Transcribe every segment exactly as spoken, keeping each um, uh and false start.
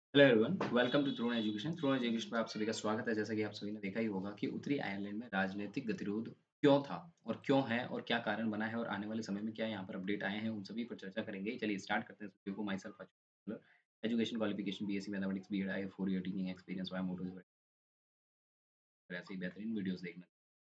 Hello everyone, welcome to Throne Education. Throne Education में आप सभी का स्वागत है। जैसा कि आप सभी ने देखा ही होगा कि उत्तरी आयरलैंड में राजनीतिक गतिरोध क्यों था और क्यों है और क्या कारण बना है और आने वाले समय में क्या यहाँ पर अपडेट आए हैं, उन सभी पर चर्चा करेंगे। चलिए स्टार्ट करते हैं इस वीडियो को। Myself education qualification BSc mathematics BEd I four year teaching experience वाई मोटोज ऐसे ही बेहतरीन वीडियोस देखना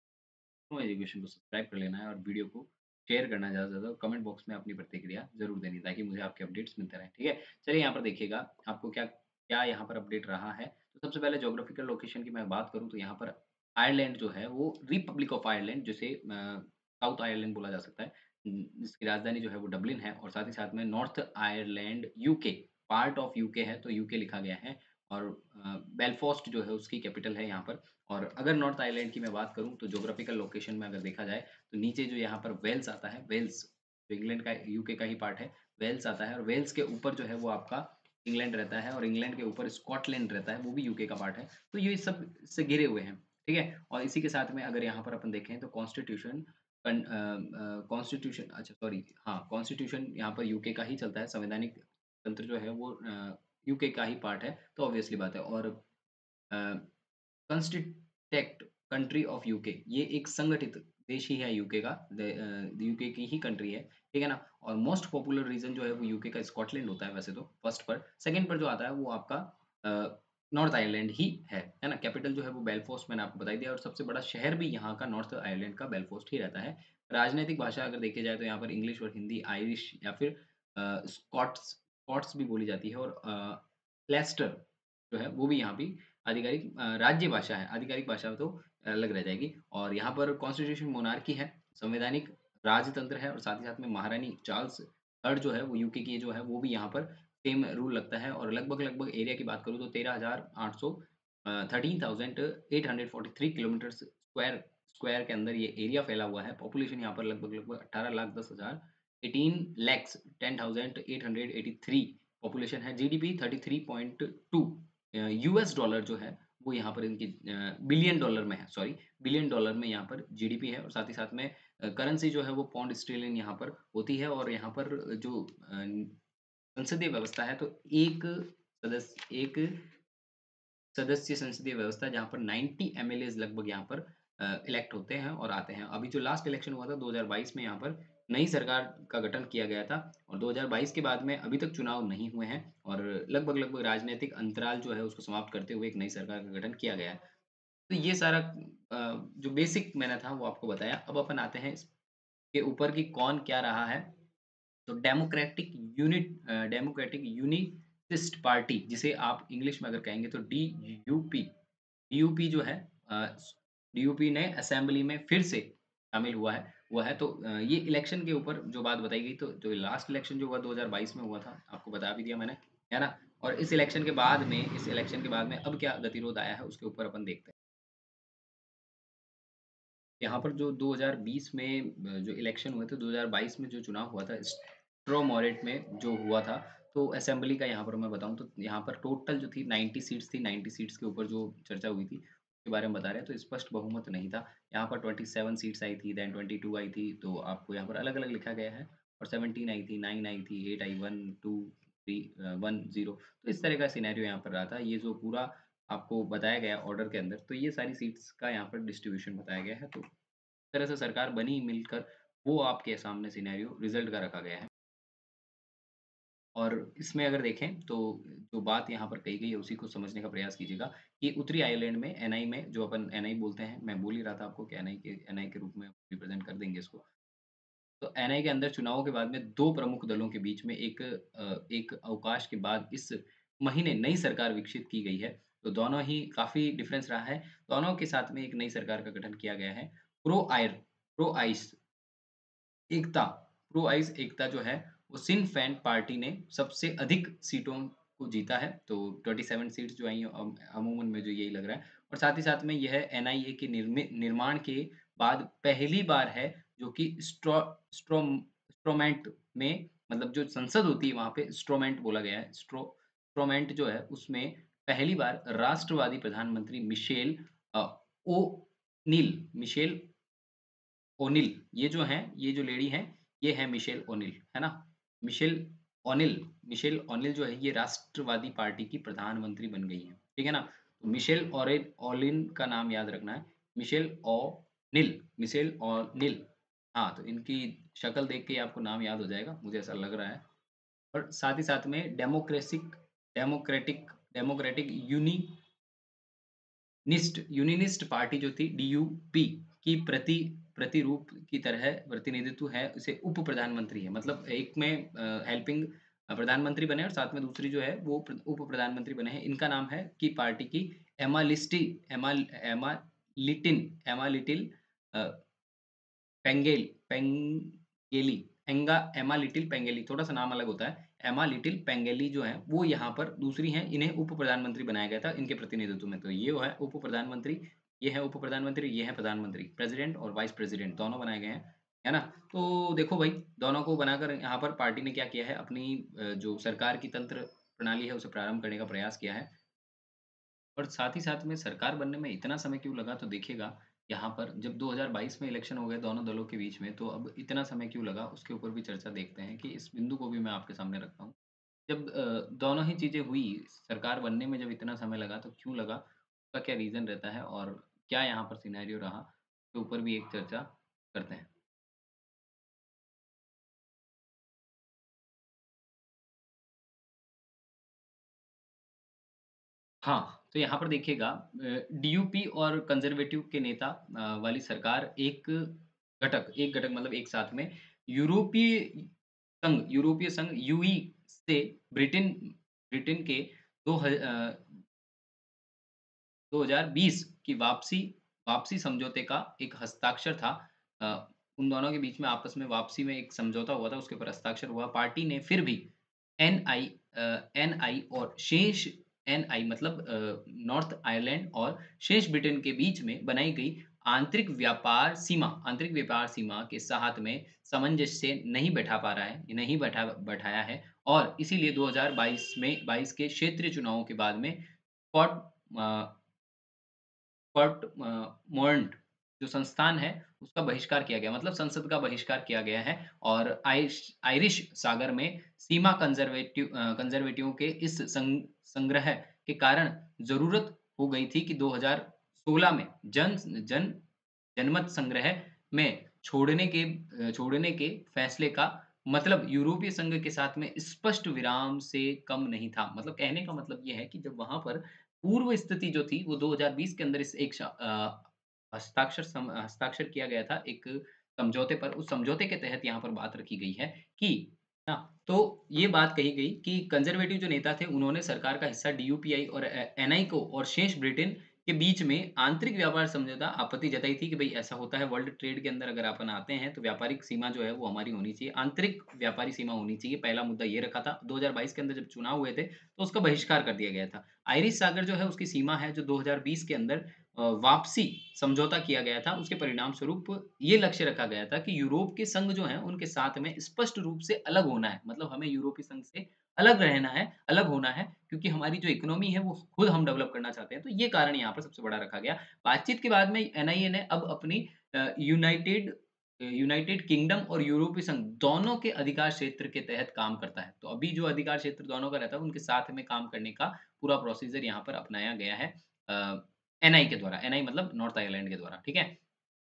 तो एजुकेशन को सब्सक्राइब कर लेना है और वीडियो को शेयर करना ज़्यादा से ज़्यादा और कमेंट बॉक्स में अपनी प्रतिक्रिया ज़रूर देनी ताकि मुझे आपके अपडेट्स मिलते रहें, ठीक है? चलिए यहाँ पर देखिएगा आपको क्या क्या यहाँ पर अपडेट रहा है। तो सबसे पहले ज्योग्राफिकल लोकेशन की मैं बात करूँ तो यहाँ पर आयरलैंड जो है वो रिपब्लिक ऑफ आयरलैंड जिसे अ, साउथ आयरलैंड बोला जा सकता है। उम, इसकी राजधानी जो है वो डबलिन है और साथ ही साथ में North Ireland UK part of UK है तो यूके लिखा गया है और अ, बेलफास्ट जो है उसकी कैपिटल है यहाँ पर। और अगर नॉर्थ आयरलैंड की मैं बात करूँ तो ज्योग्राफिकल लोकेशन में अगर देखा जाए तो नीचे जो यहाँ पर वेल्स आता है, वेल्स जो इंग्लैंड का यूके का ही पार्ट है, वेल्स आता है और वेल्स के ऊपर जो है वो आपका इंग्लैंड रहता है और इंग्लैंड के ऊपर स्कॉटलैंड रहता है, वो भी यूके का पार्ट है। तो ये सब इससे घिरे हुए हैं, ठीक है? और इसी के साथ में अगर यहाँ पर अपन देखें तो कॉन्स्टिट्यूशन कन अ अ, कॉन्स्टिट्यूशन अच्छा सॉरी हाँ, कॉन्स्टिट्यूशन यहाँ पर यूके का ही चलता है, संवैधानिक तंत्र जो है वो अ, यूके का ही पार्ट है, तो ऑब्वियसली बात है और अ कंस्टिटेक्ट कंट्री ऑफ यूके ये एक संगठित देश ही है यूके का द अ, यूके की ही कंट्री है, ठीक है ना? और मोस्ट पॉपुलर रीजन जो है वो यूके का स्कॉटलैंड होता है वैसे तो फर्स्ट पर, सेकंड पर जो आता है वो आपका अ, नॉर्थ आयरलैंड ही है, है ना? कैपिटल जो है वो बेलफास्ट मैंने आपको बता ही दिया और सबसे बड़ा शहर भी यहाँ का नॉर्थ आयरलैंड का बेलफास्ट ही रहता है। राजनैतिक भाषा अगर देखी जाए तो यहाँ पर इंग्लिश और हिंदी, आयरिश या फिर अ, स्कॉट्स स्कॉट्स भी बोली जाती है और अ, लेस्टर जो है वो भी यहाँ भी आधिकारिक अ, राज्य भाषा है, आधिकारिक भाषा तो अलग रह जाएगी और यहाँ पर कॉन्स्टिट्यूशन मोनार्की है, संवैधानिक राजतंत्र है और साथ ही साथ में महारानी चार्ल्स थर्ड जो है वो यूके की जो है वो भी यहाँ पर सेम रूल लगता है और लगभग-लगभग एरिया की बात करूँ तो तेरह हज़ार आठ सौ अ, तेरह हज़ार आठ सौ तैंतालीस किलोमीटर स्क्वायर स्क्वायर के अंदर ये एरिया फैला हुआ है। पॉपुलेशन यहाँ पर लगभग-लगभग अठारह लाख दस हज़ार अठारह लैक्स दस हज़ार आठ सौ तिरासी पॉपुलेशन है। जीडीपी तैंतीस पॉइंट दो अ, यूएस डॉलर जो है वो यहाँ पर इनकी अ, बिलियन डॉलर में है सॉरी बिलियन डॉलर में यहाँ पर जीडीपी है और साथ ही साथ में अ, करेंसी जो है वो पाउंड स्टर्लिंग यहाँ पर होती है और यहाँ पर जो अ, संसदीय व्यवस्था है तो एक सदस्य एक सदस्य संसदीय व्यवस्था जहाँ पर नब्बे एमएलएज़ लगभग यहाँ पर अ, इलेक्ट होते हैं और आते हैं। अभी जो लास्ट इलेक्शन हुआ था दो हज़ार बाईस में यहाँ पर नई सरकार का गठन किया गया था और दो हज़ार बाईस के बाद में अभी तक चुनाव नहीं हुए हैं और लगभग-लगभग राजनैतिक अंतराल जो है उसको समाप्त करते हुए एक नई सरकार का गठन किया गया है। तो ये सारा अ, जो बेसिक मैंने था वो आपको बताया। अब अपन आते हैं इसके ऊपर कि कौन क्या रहा है। तो डेमोक्रेटिक यूनिट अ, डेमोक्रेटिक यूनिटिस्ट पार्टी जिसे आप इंग्लिश में अगर कहेंगे तो डीयूपी डीयूपी जो है अ, डीयूपी ने असेंबली में फिर से शामिल हुआ है हुआ है तो अ, ये इलेक्शन के ऊपर जो बात बताई गई तो जो लास्ट इलेक्शन जो हुआ दो हज़ार बाईस में हुआ था, आपको बता भी दिया मैंने, है ना? और इस इलेक्शन के बाद में इस इलेक्शन के बाद में अब क्या गतिरोध आया है उसके ऊपर अपन देखते हैं। यहाँ पर जो दो हज़ार बीस में अ, जो इलेक्शन हुए थे, दो हज़ार बाईस में जो चुनाव हुआ था, स्ट्रोमोरेट में जो हुआ था, तो असेंबली का यहाँ पर मैं बताऊँ तो यहाँ पर टोटल जो थी नब्बे सीट्स थी, नब्बे सीट्स के ऊपर जो चर्चा हुई थी, उसके बारे में बता रहे हैं, तो स्पष्ट बहुमत नहीं था। यहाँ पर सत्ताईस सीट्स आई थी, देन बाईस आई थी, तो आपको यहाँ पर अलग-अलग लिखा गया है और सत्रह आई थी, नौ आई थी, आठ आई, एक, दो, तीन अ, एक, ज़ीरो तो इस तरह का सिनेरियो यहाँ पर रहा था। ये जो पूरा आपको बताया गया ऑर्डर के अंदर, तो ये सारी सीट्स का यहाँ पर डिस्ट्रीब्यूशन बताया गया है। तो तरह से सरकार बनी मिलकर वो आपके सामने सिनेरियो रिज़ल्ट का रखा गया है। और इसमें अगर देखें तो जो बात यहाँ पर कही गई है उसी को समझने का प्रयास कीजिएगा कि उत्तरी आयरलैंड में एनआई में जो अपन एनआई बोलते हैं, मैं बोल ही रहा था आपको कि एनआई के एनआई के रूप में रिप्रेज़ेंट कर देंगे इसको। तो एनआई के अंदर चुनावों के बाद में दो प्रमुख दलों के बीच में एक अ, एक अवकाश के बाद इस महीने नई सरकार विकसित की गई है। तो दोनों ही काफ़ी डिफ़रेंस रहा है। दोनों के साथ में एक नई सरकार का गठन किया गया है। प्रो आयर प्रो आइस एकता, प्रो आइज़ एकता जो है, वो सिन féin पार्टी ने सबसे अधिक सीटों को जीता है, तो सत्ताईस सीट्स जो आई हैं अम अमूमन में जो यही लग रहा है और साथ ही साथ में यह एनआईए के निर्मि निर्माण के बाद पहली बार है, जो कि स्ट्रॉ स्ट्रोम स्ट्रोमेंट में मतलब जो संसद होती है वहाँ पे स्ट्रोमेंट बोला गया है। स्ट्रो स्ट्रोमेंट जो है, उसमें पहली बार राष्ट्रवादी प्रधानमंत्री मिशेल अ, ओनिल मिशेल ओनिल, ये जो हैं, ये जो लेडी हैं, ये है मिशेल ओनिल, है ना? मिशेल ओनिल, मिशेल ओनिल जो है ये राष्ट्रवादी पार्टी की प्रधानमंत्री बन गई हैं, ठीक है ना? तो मिशेल ओरेल ओलिन का नाम याद रखना है, मिशेल ओनिल, मिशेल ओनिल। हाँ, तो इनकी शक्ल देख के ही आपको नाम याद हो जाएगा, मुझे ऐसा लग रहा है। और साथ ही साथ में democratic democratic democratic unionist unionist party जो थी डीयूपी की प्रति प्रतिरूप की तरह प्रतिनिधित्व है, उसे उप प्रधानमंत्री है। मतलब एक में अ, हेल्पिंग अ, प्रधानमंत्री बने और साथ में दूसरी जो है वो प्र उप प्रधानमंत्री बने हैं। इनका नाम है कि पार्टी की एमालिस्टी एमाल एमा लिटिन एमा लिटिल अ, पेंगेल पेंगेली एंगा एमा लिटिल पेंगेली थोड़ा-सा नाम अलग होता है। एमा लिटिल पेंगेली जो हैं, वो यहाँ पर दूसरी हैं, इन्हें उप प्रधानमंत्री बनाया गया था इनके प्रतिनिधित्व में। तो ये वो है उप प्रधानमंत्री, ये है उप प्रधानमंत्री, ये है प्रधानमंत्री। प्रेज़िडेंट और वाइस प्रेज़िडेंट दोनों बनाए गए हैं, है ना? तो देखो भाई, दोनों को बनाकर यहाँ पर पार्टी ने क्या किया है, अपनी अ, जो सरकार की तंत्र प्रणाली है, उसे प्रारंभ करने का प्रयास किया है। और साथ ही साथ में सरकार बनने में इतना समय क्यों लगा तो देखिएगा, यहाँ पर जब दो हज़ार बाईस में इलेक्शन हो गए दोनों दलों के बीच में, तो अब इतना समय क्यों लगा उसके ऊपर भी चर्चा देखते हैं कि इस बिंदु को भी मैं आपके सामने रखता हूँ। जब अ, दोनों ही चीज़ें हुई, सरकार बनने में जब इतना समय लगा तो क्यों लगा? उसका क्या रीज़न रहता है और क्या यहाँ पर सिनेरियो रहा? के ऊपर भी एक चर्चा करते हैं। हाँ, तो यहाँ पर देखिएगा अ, डीयूपी और कंज़र्वेटिव के नेता अ, वाली सरकार एक घटक एक घटक मतलब एक साथ में यूरोपीय संघ यूरोपीय संघ यूई से ब्रिटेन ब्रिटेन के दो ह अ, दो हज़ार बीस की वापसी वापसी समझौते का एक हस्ताक्षर था। अ, उन दोनों के बीच में आपस में वापसी में एक समझौता हुआ था, उसके ऊपर हस्ताक्षर हुआ। पार्टी ने फिर भी एनआई अ, एनआई और शेष एनआई मतलब अ, नॉर्थ आयरलैंड और शेष ब्रिटेन के बीच में बनाई गई आंतरिक व्यापार सीमा आंतरिक व्यापार सीमा के साथ में सामंजस्य नहीं बैठा पा रहा है, नहीं बैठा बैठाया है और इसीलिए दो हज़ार बाईस में बाईस के क्षेत्रीय चुनावों के बाद में स्कॉट अ, स्कॉट अ, मोरंट जो संस्थान है, उसका बहिष्कार किया गया मतलब संसद का बहिष्कार किया गया है और आइश आयरिश सागर में सीमा कंज़र्वेटिव अ, कंज़र्वेटिवों के इस सं संग्रह के कारण ज़रूरत हो गई थी कि दो हज़ार सोलह में जन जन जनमत संग्रह में छोड़ने के अ, छोड़ने के फैसले का मतलब यूरोपीय संघ के साथ में स्पष्ट विराम से कम नहीं था। मतलब कहने का मतलब ये है कि जब वहाँ पर पूर्व स्थिति जो थी वो दो हज़ार बीस के अंदर इस एक श अ, हस्ताक्षर सम हस्ताक्षर किया गया था एक समझौते पर। उस समझौते के तहत यहाँ पर बात रखी गई है कि ना तो ये बात कही गई कि कंज़र्वेटिव जो नेता थे उन्होंने सरकार का हिस्सा डीयूपीआई और ए एनआई को और शेष ब्रिटेन के बीच में आंतरिक व्यापार समझौता आपत्ति जताई थी कि भई ऐसा होता है वर्ल्ड ट्रेड के अंदर अगर अपन आते हैं तो व्यापारिक सीमा जो है वो हमारी होनी चाहिए। आंतरिक व्यापारी सीमा होनी चाहिए, पहला मुद्दा ये रखा था। दो हज़ार बाईस के अंदर जब चुनाव हुए थे तो उसका बहिष्कार कर दिया गया था। आयरिश सागर जो है उसकी सीमा है जो दो हज़ार बीस के अंदर अ, वापसी समझौता किया गया था। उसके परिणाम स्वरूप ये लक्ष्य रखा गया था कि यूरोप के संघ जो हैं उनके साथ में स्पष्ट रूप से अलग होना है। मतलब हमें यूरोपीय संघ से अलग रहना है, अलग होना है क्योंकि हमारी जो इकोनॉमी है वो खुद हम डेवलप करना चाहते हैं। तो ये कारण यहाँ पर सबसे बड़ा रखा गया। बातचीत के बाद में एनआईए ने अब अपनी अ, यूनाइटेड अ, यूनाइटेड किंगडम और यूरोपीय संघ दोनों के अधिकार क्षेत्र के तहत काम करता है। तो अभी जो अधिकार क्षेत्र दोनों का रहता है उनके साथ में काम करने का पूरा प्रोसीजर यहाँ पर अपनाया गया है अ, एनआई के द्वारा। एनआई मतलब नॉर्थ आयरलैंड के द्वारा, ठीक है?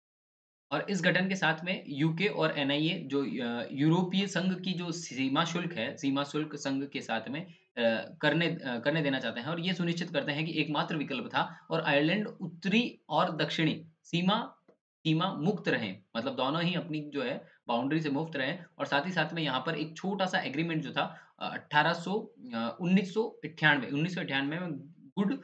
और इस गठन के साथ में यूके और एनआईए जो अ, यूरोपीय संघ की जो सीमा शुल्क है, सीमा शुल्क संघ के साथ में अ, करने अ, करने देना चाहते हैं और ये सुनिश्चित करते हैं कि एकमात्र विकल्प था और आयरलैंड उत्तरी और दक्षिणी सीमा सीमा मुक्त रहें। मतलब दोनों ही अपनी जो है बाउंड्री से मुक्त रहें और साथ ही साथ में यहाँ पर एक छोटा-सा एग्रीमेंट जो था अ, अठारह सौ अ, उन्नीस सौ इक्यानवे उन्नीस सौ इक्यानवे में गुड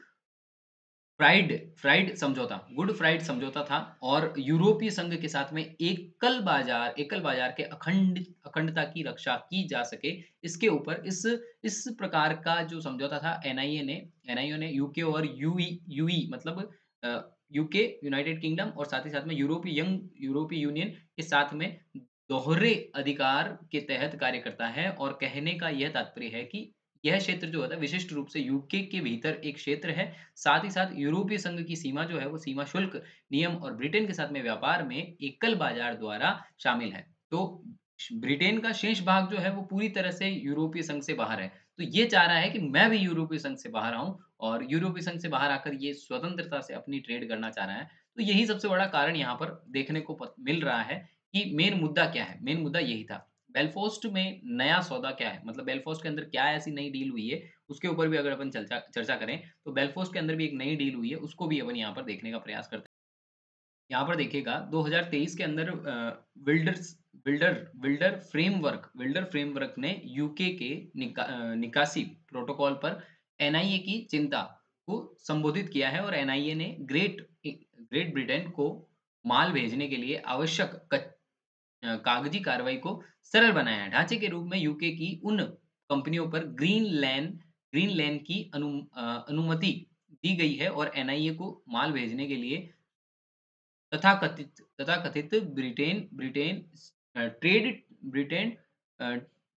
फ्राइड फ्राइड समझौता गुड फ्राइड समझौता था और यूरोपीय संघ के साथ में एकल बाजार एकल बाजार के अखंड अखंडता की रक्षा की जा सके इसके ऊपर इस इस प्रकार का जो समझौता था एनआईए ने एनआईओ ने यूके और यूई यूई मतलब अ, यूके यूनाइटेड किंगडम और साथ ही साथ में यूरोपीय यंग यूरोपीय यूनियन के साथ में दोहरे अधिकार के तहत कार्य करता है और कहने का यह तात्पर्य है कि यह क्षेत्र जो होता है विशिष्ट रूप से यूके के भीतर एक क्षेत्र है साथ ही साथ यूरोपीय संघ की सीमा जो है वो सीमा शुल्क नियम और ब्रिटेन के साथ में व्यापार में एकल बाजार द्वारा शामिल है। तो ब्रिटेन का शेष भाग जो है वो पूरी तरह से यूरोपीय संघ से बाहर है। तो ये चाह रहा है कि मैं भी यूरोपीय संघ से बाहर आऊँ और यूरोपीय संघ से बाहर आकर ये स्वतंत्रता से अपनी ट्रेड करना चाह रहा है। तो यही सबसे बड़ा कारण यहाँ पर देखने को प मिल रहा है कि मेन मुद्दा क्या है? मेन मुद्दा यही था। बेलफ़ास्ट में नया सौदा क्या है? मतलब बेलफ़ास्ट के अंदर क्या ऐसी नई डील हुई है, उसके ऊपर भी अगर अपन चर्चा चर्चा करें, तो बेलफ़ास्ट के अंदर भी एक नई डील हुई है, उसको भी अपन यहाँ पर देखने का प्रयास करते हैं। यहाँ पर देखिएगा दो हज़ार तेईस के अंदर अ, builders builder builder framework builder framework ने यूके के निका अ, निकासी प्रोटोकॉल पर एनआईए की चिंता को संबोधित किया है और एनआईए ने ग्रेट इ ग्रेट ब्रिटेन को माल भेजने के लिए आवश्यक कच अ, कागजी कार्रवाई को सरल बनाया है। ढांचे के रूप में यूके की उन कंपनियों पर ग्रीन लैन ग्रीन लैन की अनु अ, अनुमति दी गई है और एनआईए को माल भेजने के लिए तथाकथित तथाकथित ब्रिटेन ब्रिटेन अ, ट्रेड ब्रिटेन अ,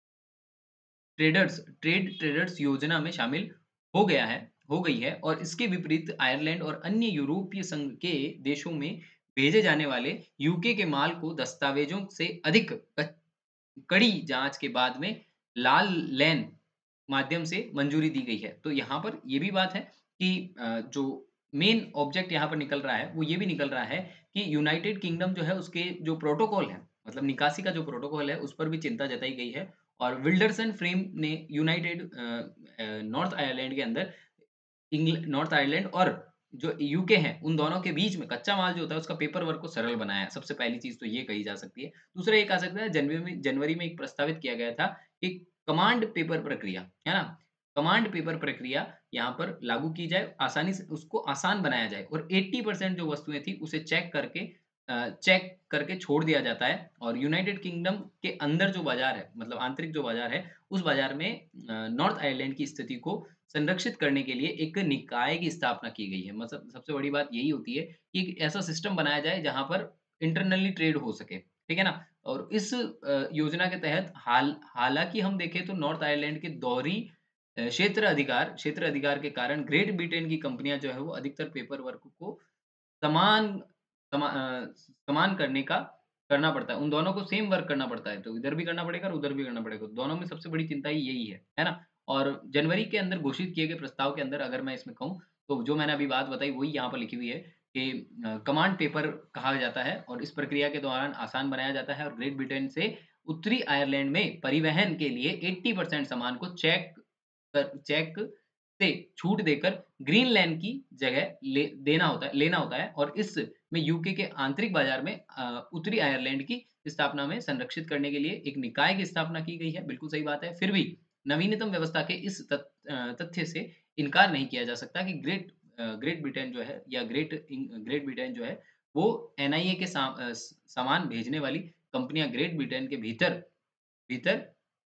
ट्रेडर्स ट्रेड ट्रेडर्स योजना में शामिल हो गया है हो गई है और इसके विपरीत आयरलैंड और अन्य यूरोपीय संघ के देशों में भेजे जाने वाले यूके के माल को दस्तावेजों से अधिक क कड़ी जाँच के बाद में लाल लैन माध्यम से मंजूरी दी गई है। तो यहाँ पर ये भी बात है कि अ, जो मेन ऑब्जेक्ट यहाँ पर निकल रहा है, वो ये भी निकल रहा है कि यूनाइटेड किंगडम जो है उसके जो प्रोटोकॉल है, मतलब निकासी का जो प्रोटोकॉल है, उस पर भी चिंता जताई गई है और विल्डरसन फ्रेम ने यूनाइटेड अ अ, नॉर्थ आयरलैंड के अंदर इंग्ल नॉर्थ आयरलैंड और जो यूके है, उन दोनों के बीच में कच्चा माल जो होता है, उसका पेपर वर्क को सरल बनाया है। सबसे पहली चीज़ तो ये कही जा सकती है। दूसरा ये कहा सकता है जनवरी में जनवरी में एक प्रस्तावित किया गया था कि कमांड पेपर प्रक्रिया, है ना? कमांड पेपर प्रक्रिया यहाँ पर लागू की जाए, आसानी से उसको आसान बनाया जाए और अस्सी परसेंट जो वस्तुएँ थी, उसे चेक करके अ, चेक करके छोड़ दिया जाता है और यूनाइटेड किंगडम के अंदर जो बाज़ार है, मतलब आंतरिक जो बाज़ार है, उस बाज़ार में अ, नॉर्थ आयरलैंड की स्थिति को संरक्षित करने के लिए एक निकाय की स्थापना की गई है। मतलब सबसे बड़ी बात यही होती है कि एक ऐसा सिस्टम बनाया जाए जहाँ पर इंटरनली ट्रेड हो सके, ठीक है ना? और इस अ, योजना के तहत हाल हालाँकि हम देखें तो नॉर्थ आयरलैंड के दोहरी अ, क्षेत्र अधिकार क्षेत्र अधिकार के कारण ग्रेट ब्रिटेन की कंपनियाँ जो है वो अधिकतर पेपर वर्क को समान समा अ, समान करने का करना पड़ता है। उन दोनों को सेम वर्क करना पड़ता है, तो इधर भी करना पड़ेगा और उधर भी करना पड़ेगा। दोनों में सबसे बड़ी चिंता ही यही है, है ना? और जनवरी के अंदर घोषित किए गए प्रस्ताव के अंदर अगर मैं इसमें कहूँ, तो जो मैंने अभी बात बताई वही यहाँ पर लिखी हुई है कि अ, कमांड पेपर कहा जाता है और इस प्रक्रिया के दौरान आसान बनाया जाता है और ग्रेट ब्रिटेन से उत्तरी आयरलैंड में परिवहन के लिए अस्सी परसेंट सामान को चेक कर चेक से छूट देकर ग्रीनलैंड की जगह ले देना होता है लेना होता है और इसमें यूके के आंतरिक बाजार में अ, उत्तरी आयरलैंड की स्थापना में संरक्षित करने के लिए एक निकाय की स्थापना की गई है। बिल्कुल सही बात है। फिर भी नवीनतम व्यवस्था के इस तथ अ, तथ्य से इनकार नहीं किया जा सकता कि ग्रेट अ, ग्रेट ब्रिटेन जो है या ग्रेट इंग ग्रेट ब्रिटेन जो है, वो एनआईए के सा अ, सामान भेजने वाली कंपनियाँ ग्रेट ब्रिटेन के भीतर भीतर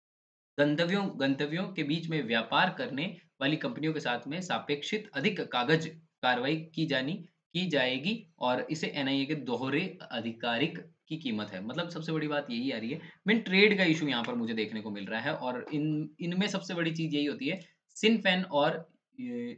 गंतव्यों गंतव्यों के बीच में व्यापार करने वाली कंपनियों के साथ में सापेक्षित अधिक कागज कार्रवाई की जानी की जाएगी और इसे एनआईए के दोहरे आधिकारिक की कीमत है। मतलब सबसे बड़ी बात यही आ रही है। मेन ट्रेड का इश्यू यहाँ पर मुझे देखने को मिल रहा है और इन इनमें सबसे बड़ी चीज़ यही होती है, सिन फेन और ये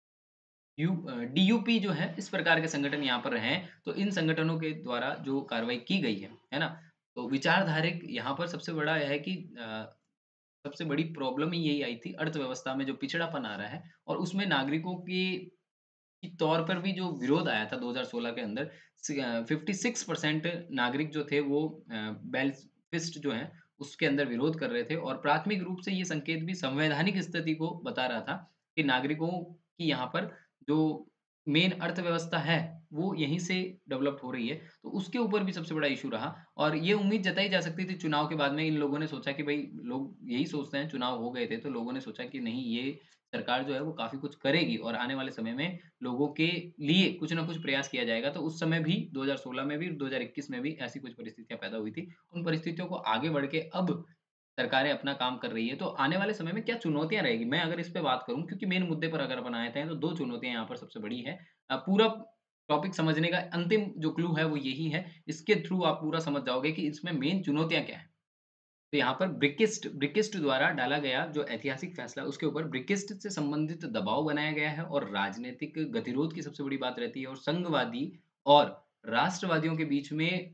यू अ, डीयूपी जो है, इस प्रकार के संगठन यहाँ पर हैं, तो इन संगठनों के द्वारा जो कार्रवाई की गई है, है ना? तो विचारधारिक यहाँ पर सबसे बड़ा ये है कि अ सबसे बड़ी प्रॉब्लम ही यही आई थी अर्थव्यवस्था में जो पिछड़ापन आ रहा है और उसमें नागरिकों की की तौर पर भी जो विरोध आया था दो हज़ार सोलह के अंदर सी अ, छप्पन परसेंट नागरिक जो थे वो अ, बेल्फिस्ट जो हैं उसके अंदर विरोध कर रहे थे और प्राथमिक रूप से ये संकेत भी संवैधानिक स्थिति को बता रहा था कि नागरिकों की यहाँ पर जो मेन अर्थव्यवस्था है, वो यहीं से डेवलप हो रही है। तो उसके ऊपर भी सबसे बड़ा इश्यू रहा और ये उम्मीद जताई जा सकती थी चुनाव के बाद में इन लोगों ने सोचा कि भई लोग यही सोचते हैं, चुनाव हो गए थे तो लोगों ने सोचा कि नहीं ये सरकार जो है वो काफ़ी कुछ करेगी और आने वाले समय में लोगों के लिए कुछ न कुछ प्रयास किया जाएगा। तो उस समय भी दो हज़ार सोलह में भी, दो हज़ार इक्कीस में भी ऐसी कुछ परिस्थितियाँ पैदा हुई थी। उन परिस्थितियों को आगे बढ़ के अब सरकारें अपना काम कर रही है, तो आने वाले समय में क्या चुनौतियाँ रहेगी? मैं अगर इस पे बात करूँ क्योंकि मेन मुद्दे पर अगर अपन आए थे, तो दो चुनौतियाँ यहाँ पर सबसे बड़ी हैं। अ, पूरा टॉपिक समझने का अंतिम जो क्लू है वो यही है। इसके थ्रू आप पूरा समझ जाओगे कि इसमें मेन चुनौतियाँ क्या हैं। तो यहाँ पर ब्रिकिस्ट ब्रिकिस्ट द्वारा डाला गया जो ऐतिहासिक फैसला है, उसके ऊपर ब्रिकिस्ट से संबंधित दबाव बनाया गया है और राजनीतिक गतिरोध की सबसे बड़ी बात रहती है और संघवादी और राष्ट्रवादियों के बीच में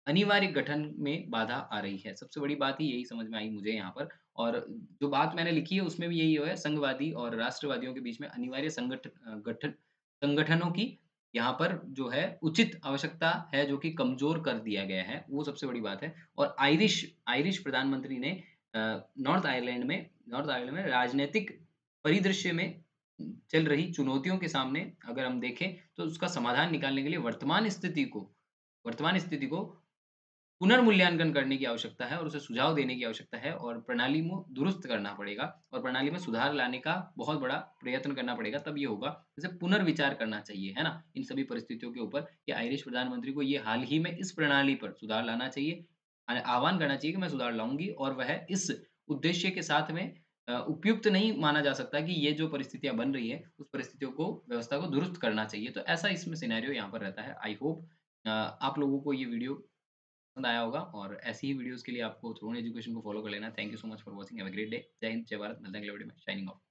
अनिवार्य गठन में बाधा आ रही है। सबसे बड़ी बात ही यही समझ में आई मुझे यहाँ पर और जो बात मैंने लिखी है उसमें भी यही है संघवादी और राष्ट्रवादियों के बीच में अनिवार्य संगठ अ, गठन संगठनों की यहाँ पर जो है उचित आवश्यकता है जो कि कमज़ोर कर दिया गया है, वो सबसे बड़ी बात है। और आयरिश आयरिश प्रधानमंत्री ने अ, नॉर्थ आयरलैंड में नॉर्थ आयरलैंड में राजनैतिक परिदृश्य में चल रही चुनौतियों के सामने अगर हम देखें, तो उसका समाधान निकालने के लिए वर्तमान स्थिति को वर्तमान स्थिति को पुनर्मूल्यांकन करने की आवश्यकता है और उसे सुझाव देने की आवश्यकता है और प्रणाली को दुरुस्त करना पड़ेगा और प्रणाली में सुधार लाने का बहुत बड़ा प्रयत्न करना पड़ेगा, तब ये होगा। जैसे पुनर्विचार करना चाहिए, है ना? इन सभी परिस्थितियों के ऊपर कि आयरिश प्रधानमंत्री को ये हाल ही में इस प्रणाली पर सुधार लाना चाहिए। अ, आह्वान करना चाहिए कि मैं सुधार लाऊँगी और वह इस उद्देश्य के साथ में अ, उपयुक्त नहीं माना जा सकता कि ये जो परिस्थितियाँ बन रही हैं, उस परिस्थितियों को व्यवस्था को दुरुस्त करना चाहिए। तो ऐसा इसमें सिनेरियो यहाँ पर रहता है। आई होप अ, आप लोगों को ये वीडियो पसंद आया होगा और ऐसी ही वीडियोज़ के लिए आपको थ्रोन एजुकेशन को फॉलो कर लेना। Thank you so much for watching. Have a great day. जय हिंद, जय भारत। मिलते हैं अगले वीडियो में। Signing of.